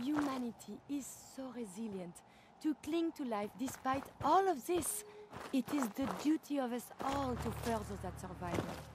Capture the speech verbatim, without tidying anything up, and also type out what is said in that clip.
Humanity is so resilient. To cling to life despite all of this, it is the duty of us all to further that survival.